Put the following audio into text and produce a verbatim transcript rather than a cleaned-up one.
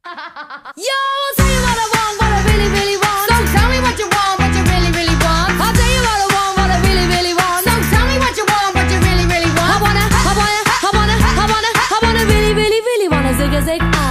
Yo, I'll tell you what I want, what I really, really want. So tell me what you want, what you really, really want. I'll tell you what I want, what I really, really want. So tell me what you want, what you really, really want. I wanna, I wanna, I wanna, I wanna, I wanna really, really, really wanna zig a zig.